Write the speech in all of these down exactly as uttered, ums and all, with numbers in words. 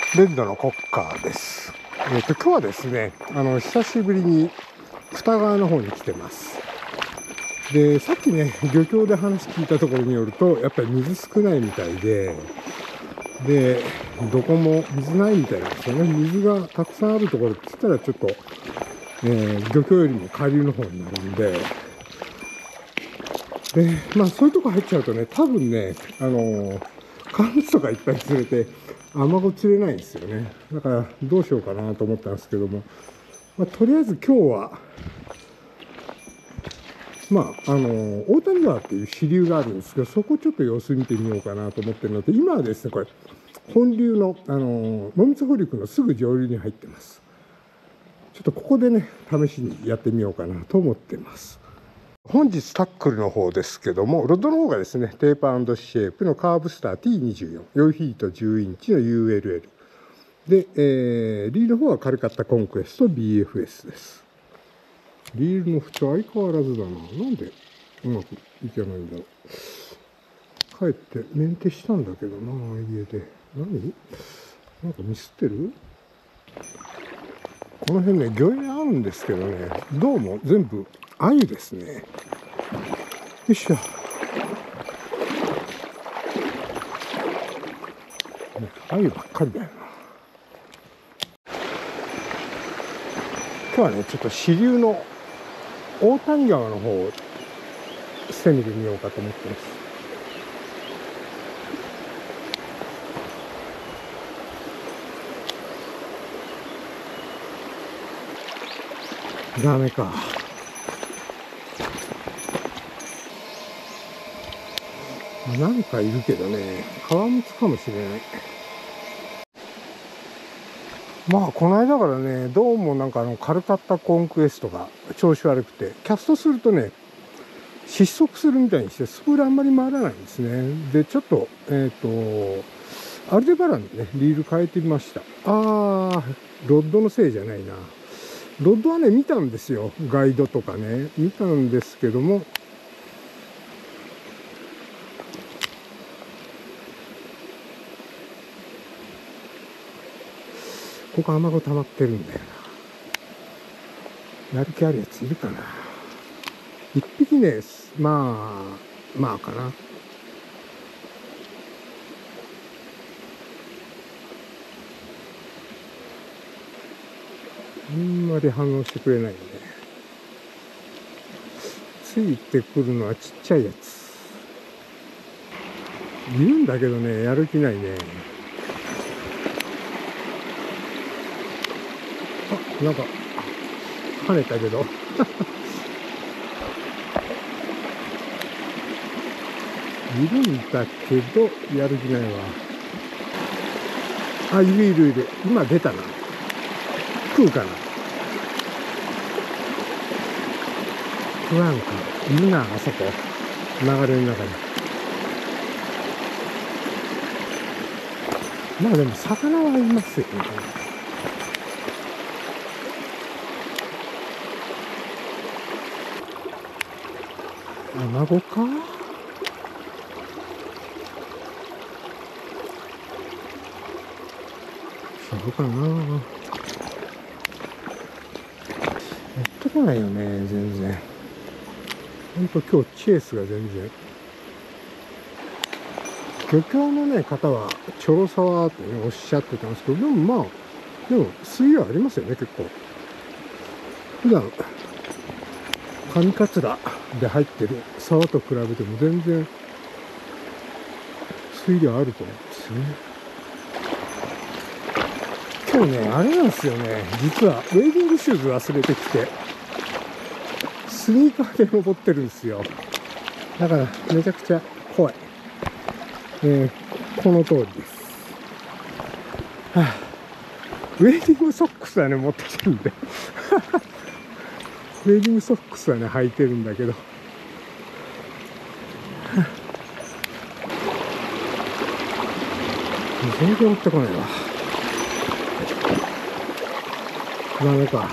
レッドのコッカーです。えっと、今日はですね、あの、久しぶりに二川の方に来てます。で、さっきね、漁協で話聞いたところによると、やっぱり水少ないみたいで、で、どこも水ないみたいなんですよね。水がたくさんあるところって言ったらちょっと、えー、漁協よりも下流の方になるんで、で、まあそういうとこ入っちゃうとね、多分ね、あのー、乾物とかいっぱい釣れて、アマゴ釣れないんですよね。だからどうしようかなと思ったんですけども、まあ、とりあえず今日は、まあ、あのー、大谷川っていう支流があるんですけど、そこちょっと様子見てみようかなと思ってるので、今はですね、これ、本流の、あのー、濃密保陸のすぐ上流に入ってます。ちょっとここでね、試しにやってみようかなと思ってます。本日タックルの方ですけども、ロッドの方がですね、テーパー&シェイプのカーブスター ティーにじゅうよん、ヨイヒートじゅうインチの ユーエルエル。で、えー、リールの方は軽かったコンクエスト ビーエフエス です。リールの縁相変わらずだな。なんでうまくいけないんだろう。帰ってメンテしたんだけどな、家で。何なんかミスってる？この辺ね、魚影あるんですけどね、どうも全部鮎ですね。よいしょ。鮎ばっかりだよな。今日はね、ちょっと支流の大谷川の方を攻めてみようかと思ってます。ダメか。なんかいるけどね、川むつかもしれない。まあこの間からね、どうもなんかあのカルカッタコンクエストが調子悪くて、キャストするとね、失速するみたいにしてスプールあんまり回らないんですね。でちょっとえっ、ー、とアルデバランでねリール変えてみました。あー、ロッドのせいじゃないな。ロッドはね見たんですよ、ガイドとかね見たんですけども、ここアマゴ溜まってるんだよな。やる気あるやついるかな。一匹ね、まあまあかな。あんまり反応してくれないんで、ついてくるのはちっちゃいやついるんだけどね、やる気ないね。あ、なんか跳ねたけどいるんだけどやる気ないわ。あ、いるいるいる。今出たな。食うかな。食わんか。いるな、あそこ。流れの中に。まあでも魚はいますよね。アマゴか。そうかな。やってこないよね、全然。ほんと今日チェイスが全然。漁協のね、方は、ちょろさわってね、おっしゃってたんですけど、でもまあ、でも、水量ありますよね、結構。普段、上桂で入ってる沢と比べても全然、水量あると思うんですよね。今日ね、あれなんですよね。実は、ウェイディングシューズ忘れてきて、スニーカーで登ってるんですよ。だから、めちゃくちゃ怖い。えー、この通りです。はあ、ウェイディングソックスはね、持ってきてるんで。ウェイディングソックスはね、履いてるんだけど。はあ、全然持ってこないわ。ダメか。は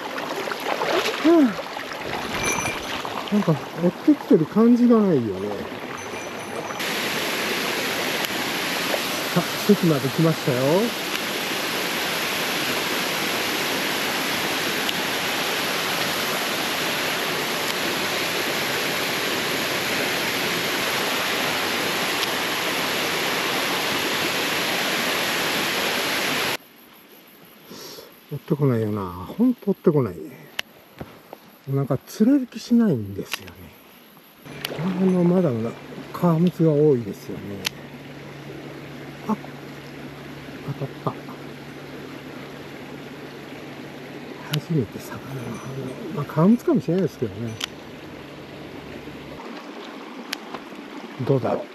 あ、なんか、追ってきてる感じがないよね。あ、席まで来ましたよ。 追ってこないよな。ほんと追ってこないね。なんか釣れる気しないんですよね。あの、まだまだカワムツが多いですよね。あ、当たった。初めて魚の反応。まあ、カワムツかもしれないですけどね。どうだろう。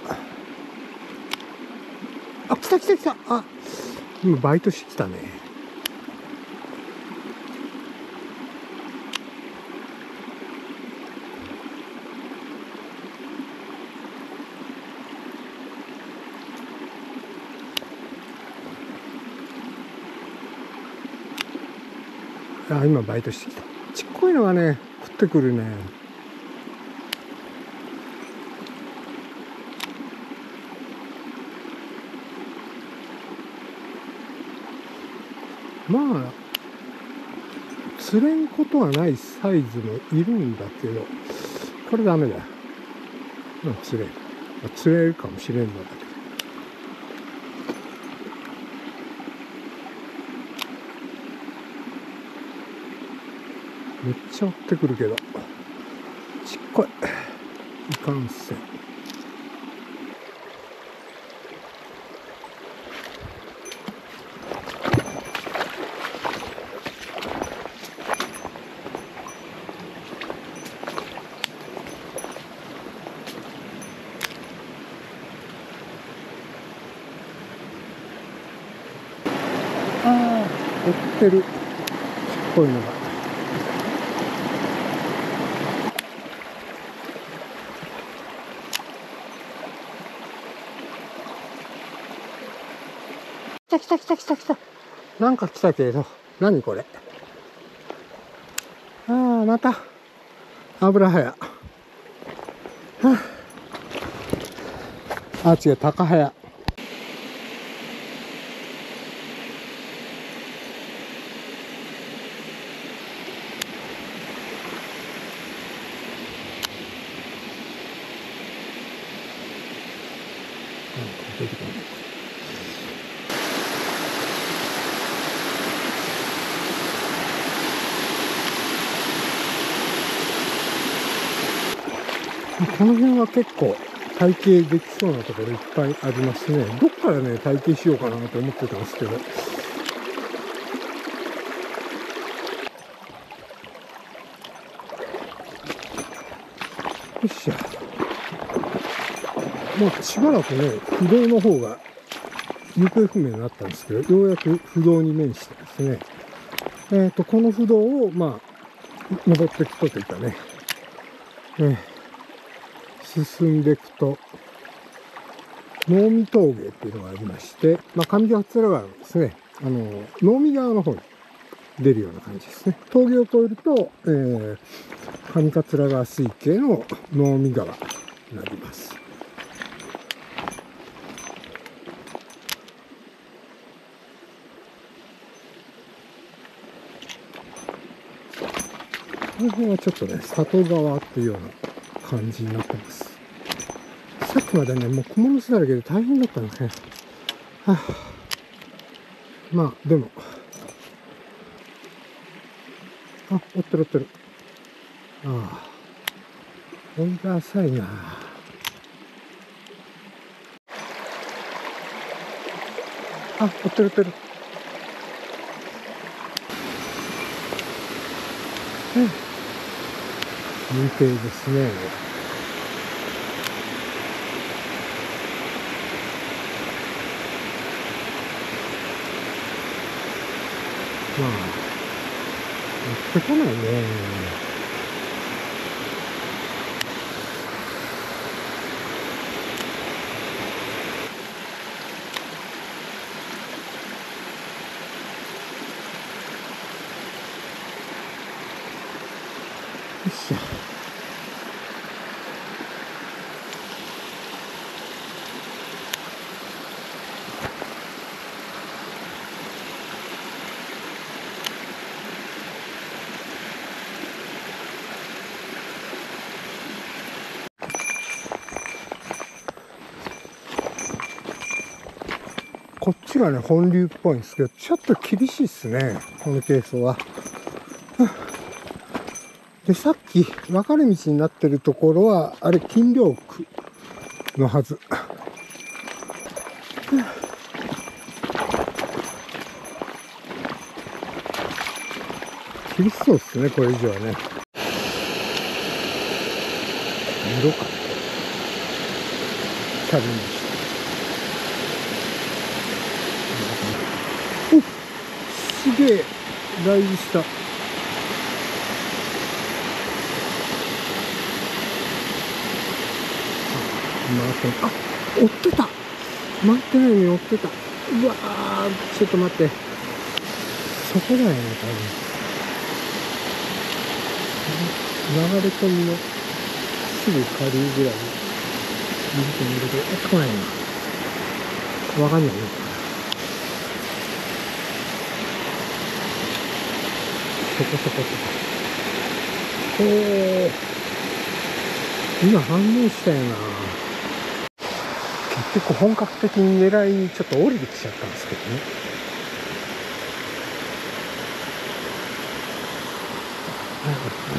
あ、来た来た来た。あ、今バイトしてきたね。あ、今バイトしてきた。ちっこいのがね、食ってくるね。まあ、釣れんことはないサイズもいるんだけど、これダメだよ。うん、釣れん。釣れるかもしれんのだけど。めっちゃ追ってくるけど、ちっこい。いかんせん。ああ、追ってる。ちっこいのが。来た来た来た来た来た。なんか来たけど、何これ。ああ、また。油早。はあ、あ、違う、高早。出てこない。この辺は結構体型できそうなところいっぱいありますね。どっからね、体型しようかなと思ってたんですけど。よっしゃ。もうしばらくね、不動の方が行方不明になったんですけど、ようやく不動に面してですね。えっと、この不動を、まあ、登っていくとというかね、えー、進んでいくと、能見峠っていうのがありまして、まあ、上勝浦川のですね、あの、能見川の方に出るような感じですね。峠を越えると、えー、上勝浦川水系の能見川になります。この辺はちょっとね、里川っていうような感じになってます。さっきまでね、もう小物だらけで大変だったんですね。はあ、まあ、でも、あ、追ってる追ってる。ああ、追いが浅いな。あ、追ってる追ってる。うん。認定ですね。まあ、追ってこないね。よっしゃ。 こっちがね本流っぽいんですけど、ちょっと厳しいっすね、このケースは。で、さっき分かれ道になってるところはあれ金陵区のはず。厳しそうですね、これ以上はね。色かチャレンジして。おっ、すげえ大事した。あ、追ってた。待ってないのに追ってた。うわー、ちょっと待って。そこだよね、多分。流れ込みのすぐ下流ぐらいにいると思うんだけど、あ、来ないな。わかんないね。そこそこそこ。おー。今反応したよな。結局本格的に狙いにちょっと降りてきちゃったんですけどね。はいはいはい。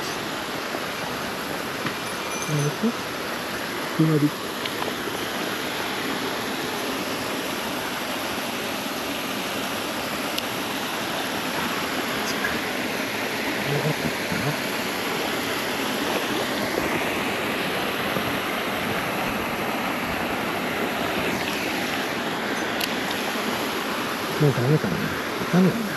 えっと、左。よかったかな。もうダメかな。ダメだな。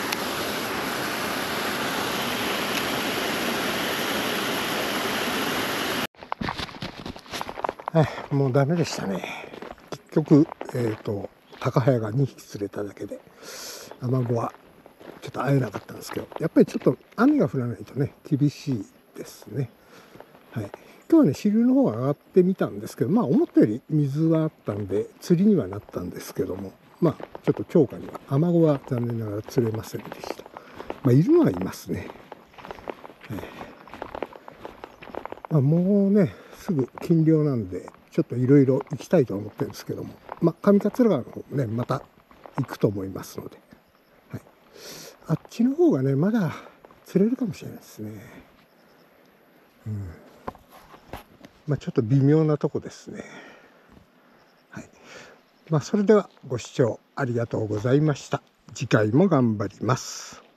はい、もうダメでしたね。結局、えっと、高早がにひき釣れただけで、アマゴはちょっと会えなかったんですけど、やっぱりちょっと雨が降らないとね、厳しいですね。はい。今日はね、支流の方が上がってみたんですけど、まあ思ったより水はあったんで、釣りにはなったんですけども、まあちょっと釣果には、アマゴは残念ながら釣れませんでした。まあいるのはいますね。はい。まあ、もうね、すぐ禁漁なんで、ちょっといろいろ行きたいと思ってるんですけども、まあ上桂川の方もね、また行くと思いますので、はい。あっちの方がね、まだ釣れるかもしれないですね。うん。まあちょっと微妙なとこですね。はい。まあそれではご視聴ありがとうございました。次回も頑張ります。